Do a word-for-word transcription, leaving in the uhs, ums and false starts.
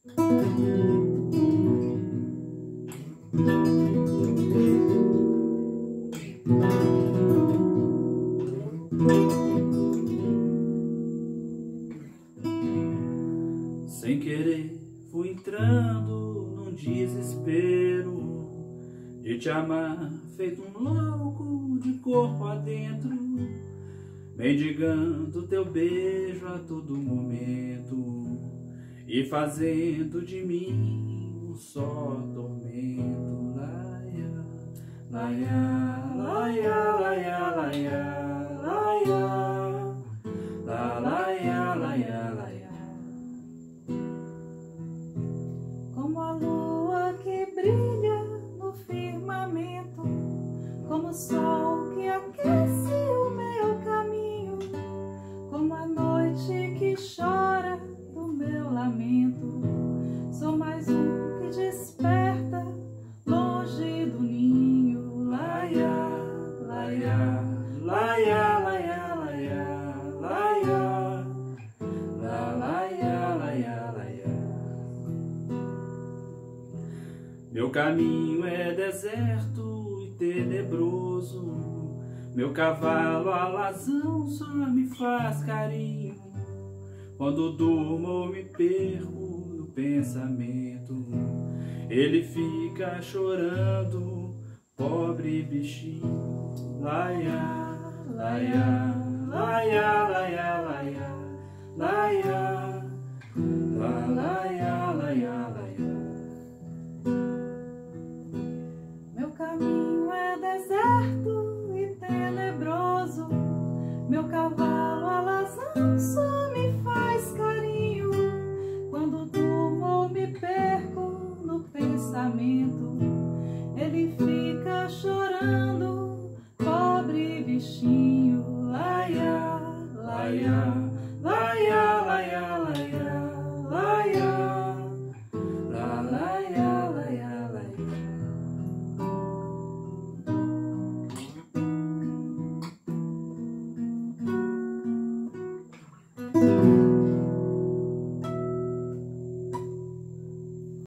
Sem querer fui entrando num desespero de te amar, feito um louco de corpo adentro, mendigando teu beijo a todo momento e fazendo de mim um só tormento. Laia, laia, laia, laia, laia, laia, la, laia, laia, laia. Como a lua que brilha no firmamento, como o sol que aquece o meu caminho, como a noite que chora do meu lamento, sou mais um que desperta longe do ninho. Laia, laia, laia, laia, laia, laia, la, laia, laia, laia. Meu caminho é deserto e tenebroso, meu cavalo alazão só me faz carinho. Quando durmo ou me perco no pensamento, ele fica chorando, pobre bichinho. Laia, laia, laia, laia, laia, laia, la, laia.